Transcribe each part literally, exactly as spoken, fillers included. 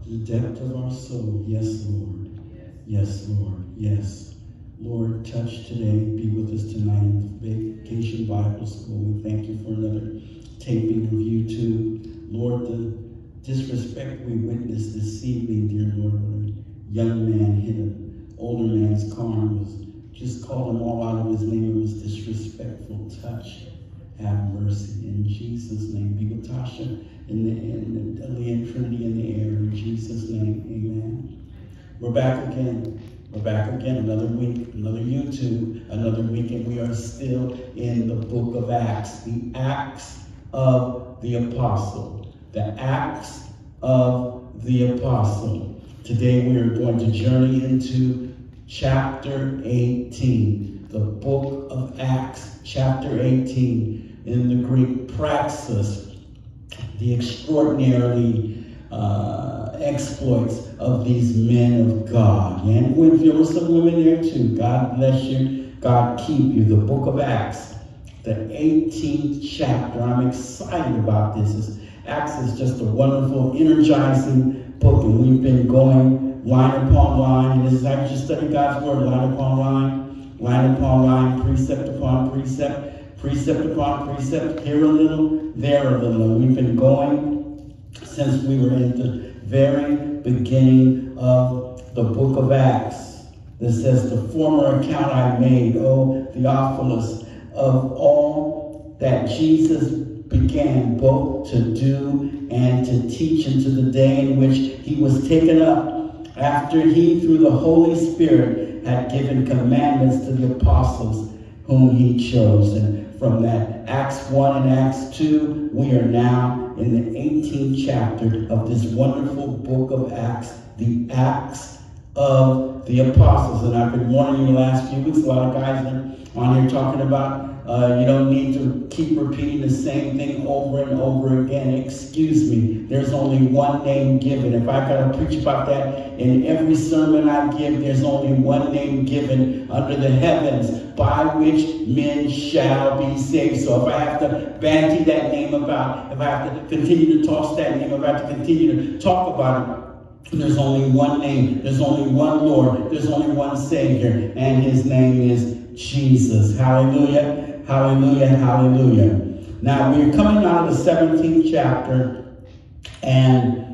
The depth of our soul. Yes, Lord. Yes, Lord. Yes. Lord, touch today. Be with us tonight in the Vacation Bible School. We thank you for another taping of YouTube. Lord, the disrespect we witnessed this evening, dear Lord, when a young man hit an older man's car and was just called him all out of his name. It was disrespectful. Touch. Have mercy. In Jesus' name. Be with Tasha in the, in the Ellie and Trinity in the air. In Jesus' name. Amen. We're back again. We're back again. Another week. Another YouTube. Another week. And we are still in the book of Acts. The Acts of the Apostle. The Acts of the Apostle. Today we are going to journey into chapter eighteen. The book of Acts, chapter eighteen. In the Greek, praxis, the extraordinarily uh, exploits of these men of God. And there were some women there too. God bless you. God keep you. The book of Acts, the eighteenth chapter. I'm excited about this. It's, Acts is just a wonderful, energizing book. And we've been going line upon line. And this is how you just study God's word, line upon line, line upon line, precept upon precept. Precept upon precept, here a little, there a little. And we've been going since we were in the very beginning of the book of Acts. That says, the former account I made, O Theophilus, of all that Jesus began both to do and to teach unto the day in which he was taken up, after he, through the Holy Spirit, had given commandments to the apostles whom he chose. And from that Acts one and Acts two, we are now in the eighteenth chapter of this wonderful book of Acts, the Acts of the Apostles. And I've been warning you the last few weeks, a lot of guys are on here talking about uh, you don't need to keep repeating the same thing over and over again. Excuse me, there's only one name given. If I got to preach about that in every sermon I give, there's only one name given under the heavens by which men shall be saved. So if I have to banty that name about, if I have to continue to toss that name, if I have to continue to talk about it, there's only one name, there's only one Lord, there's only one Savior, and his name is Jesus. Hallelujah, hallelujah, hallelujah. Now we're coming out of the seventeenth chapter, and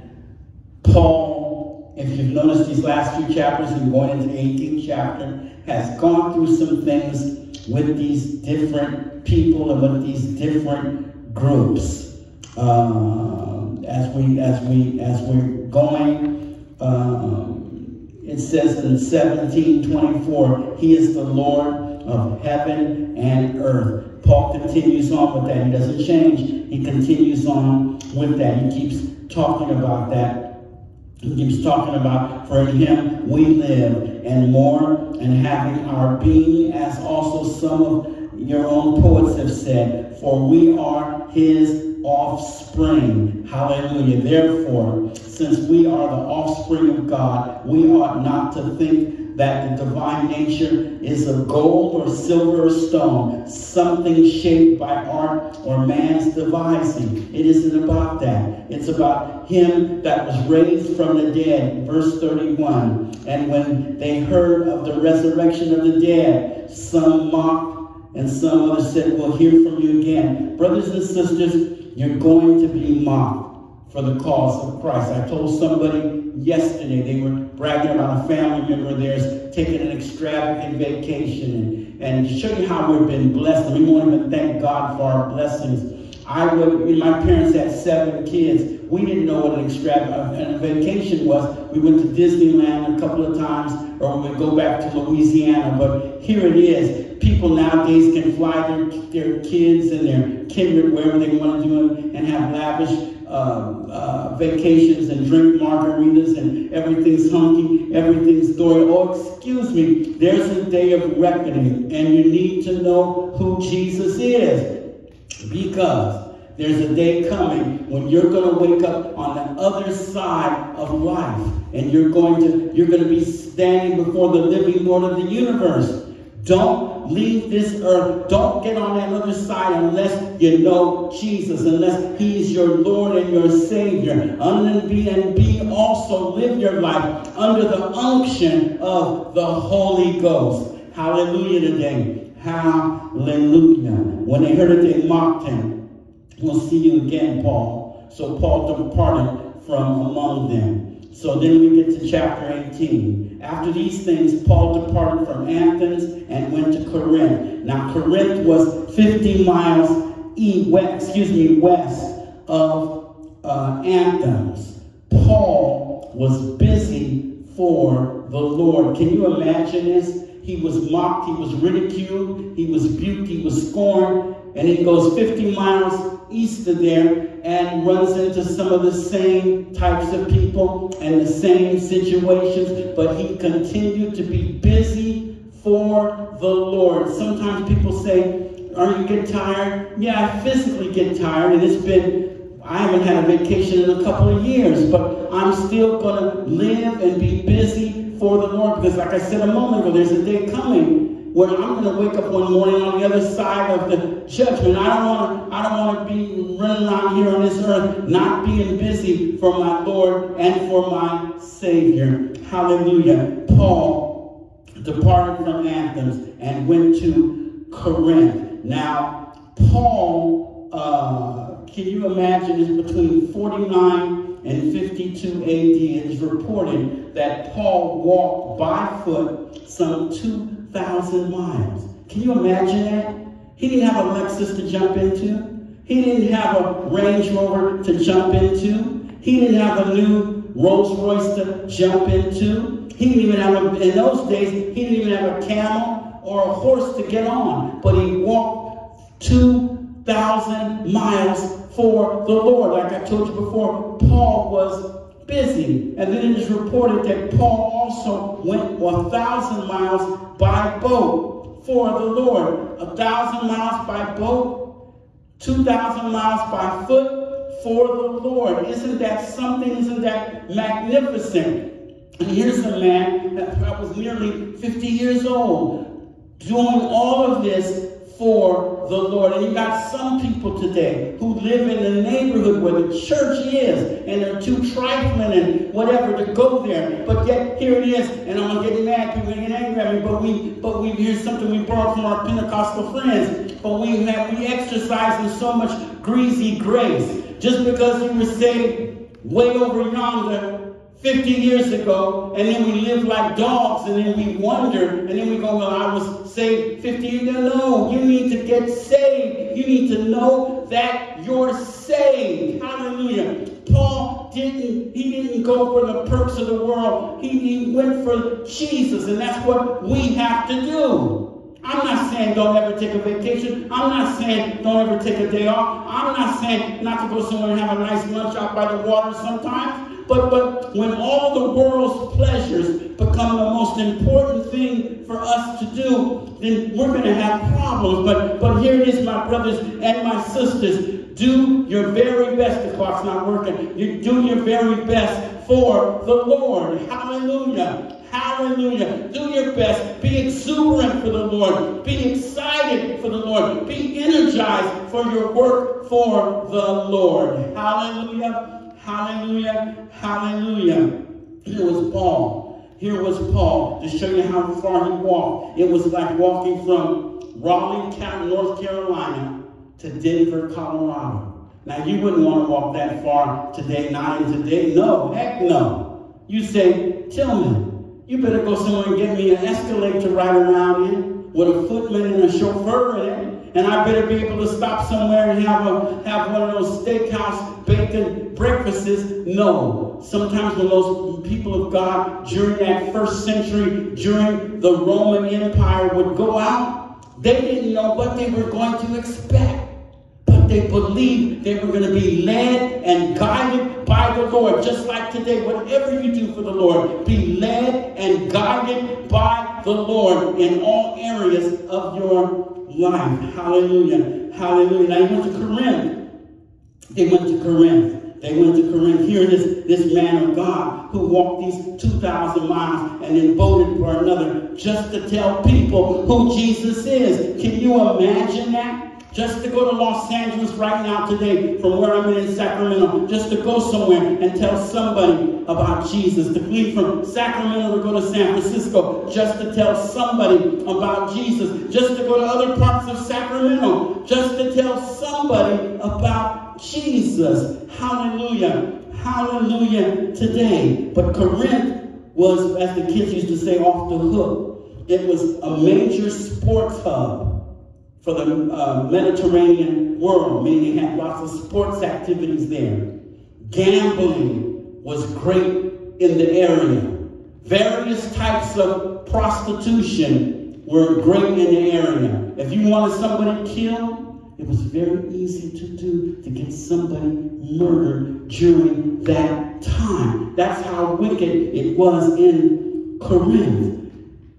Paul, if you've noticed these last few chapters and going into the eighteenth chapter, has gone through some things with these different people and with these different groups. Uh, as we as we as we're going, um, it says in seventeen twenty-four, he is the Lord of heaven and earth. Paul continues on with that. He doesn't change. He continues on with that. He keeps talking about that. He keeps talking about, for in him we live, and more, and having our being, as also some of your own poets have said, for we are his offspring. Hallelujah. Therefore, since we are the offspring of God, we ought not to think that the divine nature is of gold or silver or stone, something shaped by art or man's devising. It isn't about that. It's about him that was raised from the dead. Verse thirty-one. And when they heard of the resurrection of the dead, some mocked and some others said, we'll hear from you again. Brothers and sisters, you're going to be mocked for the cause of Christ. I told somebody yesterday, they were bragging about a family member of theirs taking an extravagant vacation. And, and to show you how we've been blessed, and we won't even thank God for our blessings. I would, my parents had seven kids. We didn't know what an extravagant vacation was. We went to Disneyland a couple of times, or we would go back to Louisiana. But here it is. People nowadays can fly their, their kids and their kindred wherever they want to do it and have lavish Uh, uh, vacations and drink margaritas and everything's hunky, everything's dory. Oh, excuse me, there's a day of reckoning, and you need to know who Jesus is, because there's a day coming when you're going to wake up on the other side of life, and you're going to you're going to be standing before the living Lord of the universe. Don't don't leave this earth. Don't get on that other side unless you know Jesus, unless He's your Lord and your Savior. And be, and be also live your life under the unction of the Holy Ghost. Hallelujah today. Hallelujah. When they heard it, they mocked him. We'll see you again, Paul. So Paul departed from among them. So then we get to chapter eighteen. After these things, Paul departed from Athens and went to Corinth. Now, Corinth was fifty miles east, west, excuse me, west of uh, Athens. Paul was busy for the Lord. Can you imagine this? He was mocked, he was ridiculed, he was rebuked, he was scorned, and he goes fifty miles east of there and runs into some of the same types of people and the same situations, but he continued to be busy for the Lord. Sometimes people say, are you get tired? Yeah, I physically get tired, and it's been, I haven't had a vacation in a couple of years, but I'm still going to live and be busy for the Lord, because like I said a moment ago, there's a day coming where I'm going to wake up one morning on the other side of the judgment. I don't want to I don't want to be running around here on this earth not being busy for my Lord and for my Savior. Hallelujah. Paul departed from Athens and went to Corinth. Now, Paul, uh, can you imagine, is between forty-nine and fifty-two A D. It is reported that Paul walked by foot some two thousand miles. Can you imagine that? He didn't have a Lexus to jump into. He didn't have a Range Rover to jump into. He didn't have a new Rolls Royce to jump into. He didn't even have a, in those days, he didn't even have a camel or a horse to get on. But he walked two thousand miles for the Lord. Like I told you before, Paul was busy. And then it is reported that Paul also went a thousand miles by boat for the Lord. A thousand miles by boat, two thousand miles by foot for the Lord. Isn't that something? Isn't that magnificent? And here's a man that was nearly fifty years old doing all of this for the Lord. And you got some people today who live in the neighborhood where the church is, and they're too trifling and whatever to go there. But yet here it is, and I'm gonna get mad, people get angry at me, but we but we here's something we borrowed from our Pentecostal friends. But we have we exercise in so much greasy grace. Just because you were saved way over yonder fifty years ago, and then we live like dogs, and then we wonder, and then we go, well, I was saved fifty years ago. No, you need to get saved. You need to know that you're saved. Hallelujah. Paul didn't, he didn't go for the perks of the world. He, he went for Jesus, and that's what we have to do. I'm not saying don't ever take a vacation. I'm not saying don't ever take a day off. I'm not saying not to go somewhere and have a nice lunch out by the water sometimes. But, but when all the world's pleasures become the most important thing for us to do, then we're going to have problems. But, but here it is, my brothers and my sisters. Do your very best. The clock's not working. You do your very best for the Lord. Hallelujah. Hallelujah. Do your best. Be exuberant for the Lord. Be excited for the Lord. Be energized for your work for the Lord. Hallelujah. Hallelujah, hallelujah. Here was Paul. Here was Paul to show you how far he walked. It was like walking from Raleigh, North Carolina to Denver, Colorado. Now, you wouldn't want to walk that far today, not in today. No, heck no. You say, Tillman, you better go somewhere and get me an Escalade to ride around in with a footman and a chauffeur in it. And I better be able to stop somewhere and have a have one of those steakhouse bacon breakfasts. No. Sometimes when those people of God during that first century, during the Roman Empire would go out, they didn't know what they were going to expect. But they believed they were going to be led and guided by the Lord. Just like today, whatever you do for the Lord, be led and guided by the Lord in all areas of your life. Hallelujah. Hallelujah. Now, he went to Corinth. They went to Corinth. They went to Corinth. Here this, this man of God who walked these two thousand miles and then voted for another just to tell people who Jesus is. Can you imagine that? Just to go to Los Angeles right now today from where I'm in Sacramento, just to go somewhere and tell somebody about Jesus. To leave from Sacramento to go to San Francisco, just to tell somebody about Jesus. Just to go to other parts of Sacramento, just to tell somebody about Jesus. Hallelujah. Hallelujah today. But Corinth was, as the kids used to say, off the hook. It was a major sports hub for the uh, Mediterranean world, meaning they had lots of sports activities there. Gambling was great in the area. Various types of prostitution were great in the area. If you wanted somebody killed, it was very easy to do, to get somebody murdered during that time. That's how wicked it was in Corinth.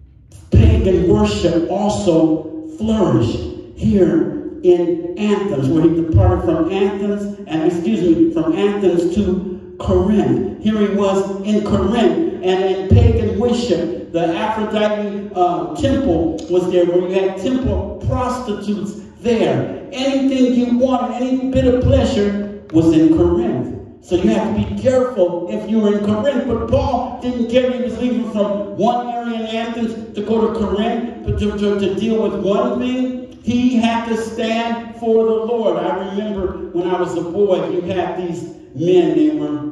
Pagan worship also flourished here in Athens, where he departed from Athens, and excuse me, from Athens to Corinth. Here he was in Corinth, and in pagan worship, the Aphrodite uh, temple was there, where you had temple prostitutes there. Anything you wanted, any bit of pleasure was in Corinth. So you have to be careful if you were in Corinth. But Paul didn't care. He was leaving from one area in Athens to go to Corinth, but to, to, to deal with one thing. He had to stand for the Lord. I remember when I was a boy, you had these men. They were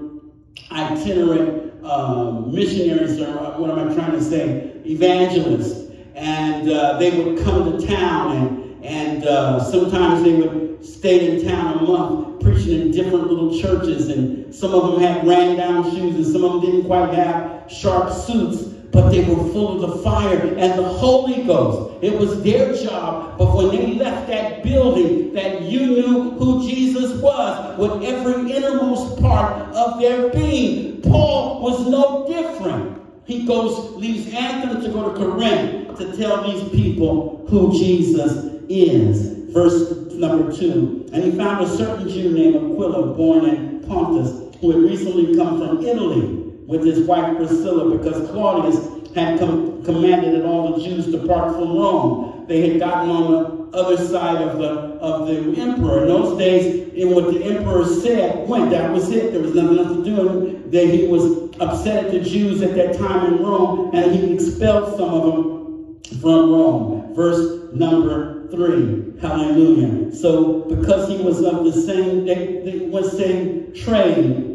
itinerant um, missionaries, or what am I trying to say? Evangelists. And uh, they would come to town, and, and uh, sometimes they would stay in town a month, preaching in different little churches. And some of them had ran down shoes, and some of them didn't quite have sharp suits. But they were full of the fire and the Holy Ghost. It was their job. But when they left that building, that you knew who Jesus was with every innermost part of their being. Paul was no different. He goes, leaves Athens to go to Corinth to tell these people who Jesus is. Verse number two. And he found a certain Jew named Aquila, born in Pontus, who had recently come from Italy, with his wife Priscilla, because Claudius had com commanded that all the Jews depart from Rome. They had gotten on the other side of the of the emperor. In those days, in what the emperor said went. That was it. There was nothing else to do. That he was upset at the Jews at that time in Rome, and he expelled some of them from Rome. Verse number three. Hallelujah. So because he was of the same, they, they was same trade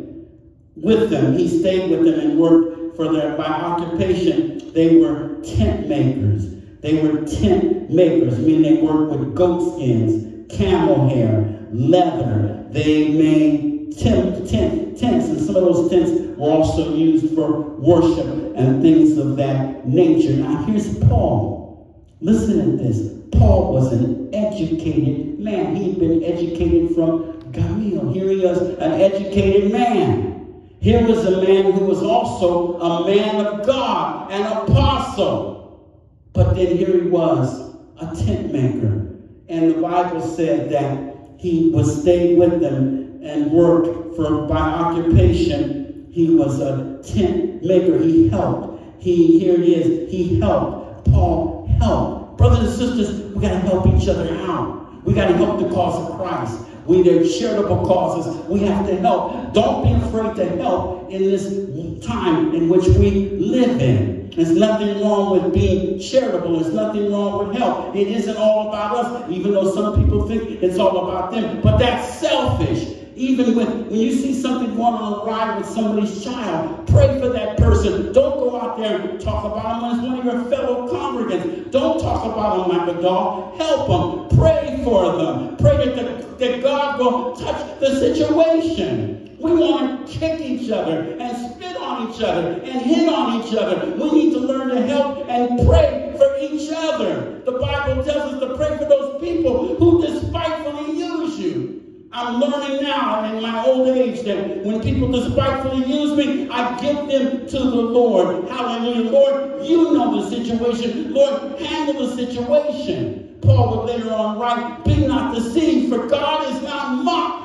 with them, he stayed with them and worked for their, by occupation, they were tent makers. They were tent makers, meaning they worked with goat skins, camel hair, leather. They made tent, tent, tents, and some of those tents were also used for worship and things of that nature. Now here's Paul. Listen to this. Paul was an educated man. He'd been educated from Gamaliel. Here he is, an educated man. Here was a man who was also a man of God, an apostle. But then here he was, a tent maker. And the Bible said that he would stay with them and work for by occupation. He was a tent maker. He helped. He, here it is, he helped. Paul helped. Brothers and sisters, we got to help each other out. We got to help the cause of Christ. We there charitable causes. We have to help. Don't be afraid to help in this time in which we live in. There's nothing wrong with being charitable. There's nothing wrong with help. It isn't all about us, even though some people think it's all about them. But that's selfish. Even when, when you see something going on awry with somebody's child, pray for that person. Don't go out there and talk about them as one of your fellow congregants. Don't talk about them like a dog. Help them. Pray for them. Pray that, the, that God will touch the situation. We want to kick each other and spit on each other and hit on each other. We need to learn to help and pray for each other. The Bible tells us to pray for those people who despitefully use you. I'm learning now in my old age that when people despitefully use me, I give them to the Lord. Hallelujah. Lord, you know the situation. Lord, handle the situation. Paul would later on write, be not deceived, for God is not mocked. For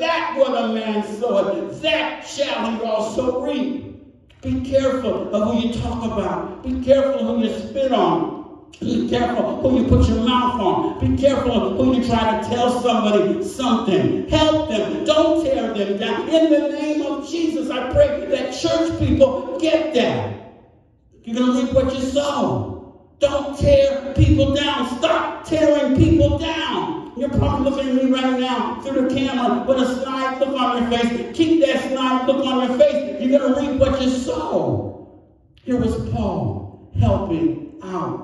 that what a man soweth, that shall he also reap. Be careful of who you talk about. Be careful who you spit on. Be careful who you put your mouth on. Be careful who you try to tell somebody something. Help them. Don't tear them down. In the name of Jesus, I pray that church people get that. You're going to reap what you sow. Don't tear people down. Stop tearing people down. You're probably looking at me right now through the camera with a snide look on your face. Keep that snide look on your face. You're going to reap what you sow. Here was Paul helping out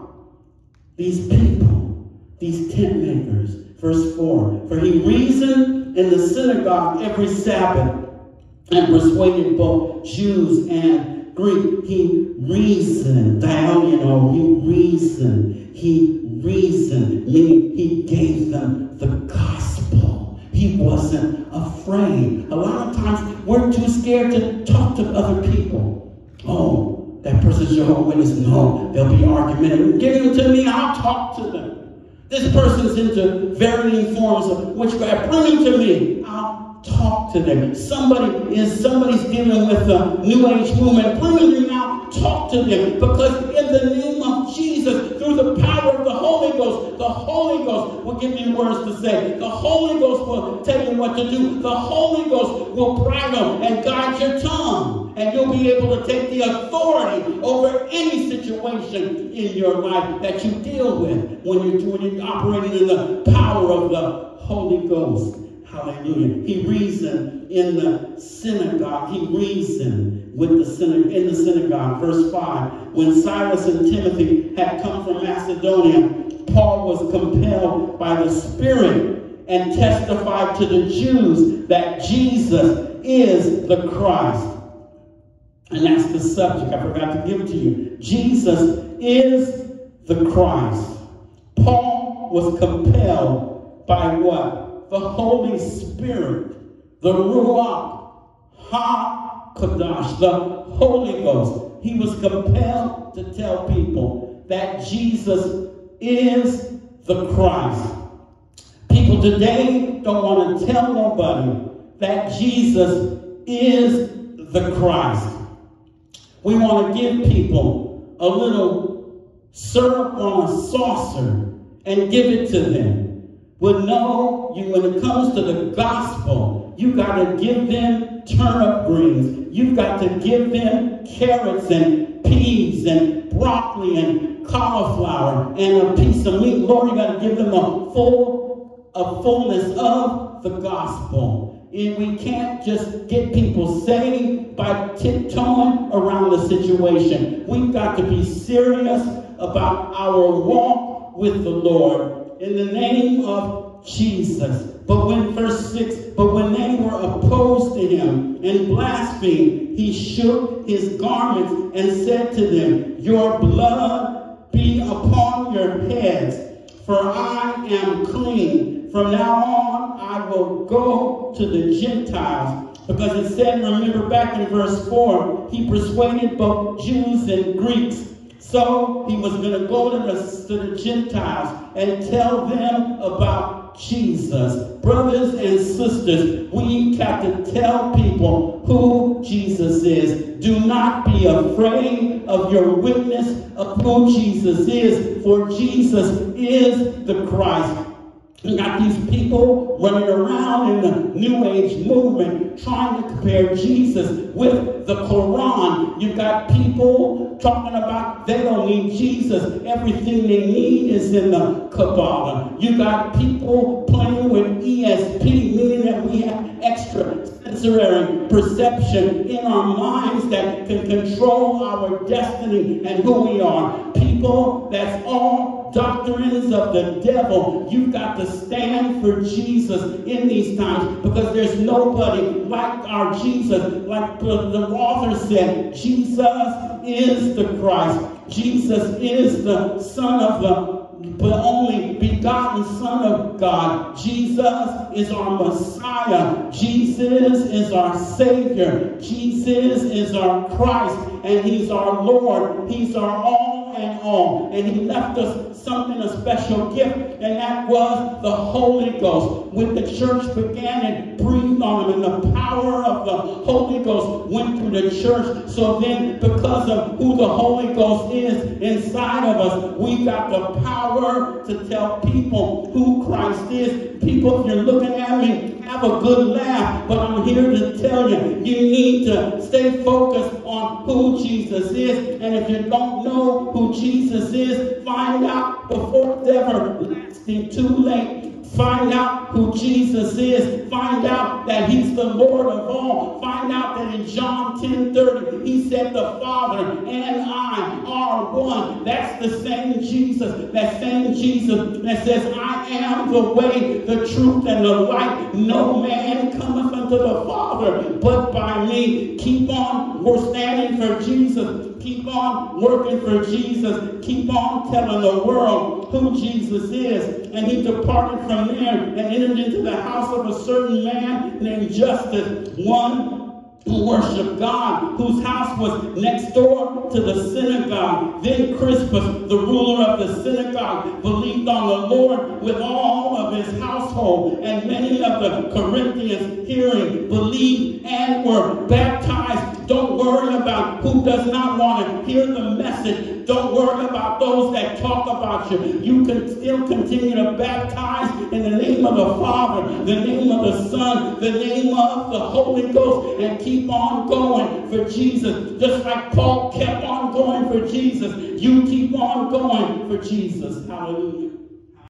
these people, these tent makers. Verse four, for he reasoned in the synagogue every Sabbath and persuaded both Jews and Greek. He reasoned, you know, he reasoned, he reasoned, meaning he gave them the gospel. He wasn't afraid. A lot of times we're too scared to talk to other people. Oh, that person's Jehovah's Witness. No, they'll be argumentative. Give them to me, I'll talk to them. This person's into varying forms of witchcraft. Bring them to me, I'll talk to them. Somebody is somebody's dealing with a New Age movement. Bring them to me, I'll talk to them. Because in the name of Jesus, through the power of the Holy Ghost, the Holy Ghost will give you words to say. The Holy Ghost will tell you what to do. The Holy Ghost will bridle and guide your tongue. And you'll be able to take the authority over any situation in your life that you deal with when you're, when you're operating in the power of the Holy Ghost. Hallelujah. He reasoned in the synagogue. He reasoned with the synagogue, in the synagogue. Verse five. When Silas and Timothy had come from Macedonia, Paul was compelled by the Spirit and testified to the Jews that Jesus is the Christ. And that's the subject I forgot to give to you. Jesus is the Christ. Paul was compelled by what? The Holy Spirit, the Ruach HaKodesh, the Holy Ghost. He was compelled to tell people that Jesus is the Christ. People today don't want to tell nobody that Jesus is the Christ. We want to give people a little syrup on a saucer and give it to them. But no, you, when it comes to the gospel, you got to give them turnip greens. You've got to give them carrots and peas and broccoli and cauliflower and a piece of meat. Lord, you got to give them a full, a fullness of the gospel. And we can't just get people saved by tiptoeing around the situation. We've got to be serious about our walk with the Lord in the name of Jesus. But when verse six, but when they were opposed to him and blasphemed, he shook his garments and said to them, your blood be upon your heads, for I am clean. From now on, I will go to the Gentiles. Because it said, remember back in verse four, he persuaded both Jews and Greeks. So he was going to go to the, to the Gentiles and tell them about Jesus. Brothers and sisters, we have to tell people who Jesus is. Do not be afraid of your witness of who Jesus is, for Jesus is the Christ. You got these people running around in the New Age movement trying to compare Jesus with the Quran. You've got people talking about they don't need Jesus. Everything they need is in the Kabbalah. You got people playing with E S P, meaning that we have extra sensory perception in our minds that can control our destiny and who we are. People, that's all doctrines of the devil. You've got to stand for Jesus in these times, because there's nobody like our Jesus. Like the, the author said, Jesus is the Christ. Jesus is the Son of the but only begotten Son of God. Jesus is our Messiah. Jesus is our Savior. Jesus is our Christ, and he's our Lord. He's our all and all. And he left us something, a special gift, and that was the Holy Ghost. When the church began and breathed on him, and the power of the Holy Ghost went through the church. So then, because of who the Holy Ghost is inside of us, we got the power to tell people who Christ is. People, if you're looking at me, have a good laugh, but I'm here to tell you, you need to stay focused on who Jesus is. And if you don't know who Jesus is, find out before it's everlasting too late. Find out who Jesus is. Find out that he's the Lord of all. Find out that in John ten thirty, he said the Father and I are one. That's the same Jesus. That same Jesus that says, I am the way, the truth, and the light. No man cometh unto the Father but by me. Keep on. We're standing for Jesus. Keep on working for Jesus. Keep on telling the world who Jesus is. And he departed from there and entered into the house of a certain man named Justus, one who worshiped God, whose house was next door to the synagogue. Then Crispus, the ruler of the synagogue, believed on the Lord with all of his household, and many of the Corinthians hearing believed and were baptized. Don't worry about who does not want to hear the message. Don't worry about those that talk about you. You can still continue to baptize in the name of the Father, the name of the Son, the name of the Holy Ghost, and keep on going for Jesus. Just like Paul kept on going for Jesus, you keep on going for Jesus. Hallelujah.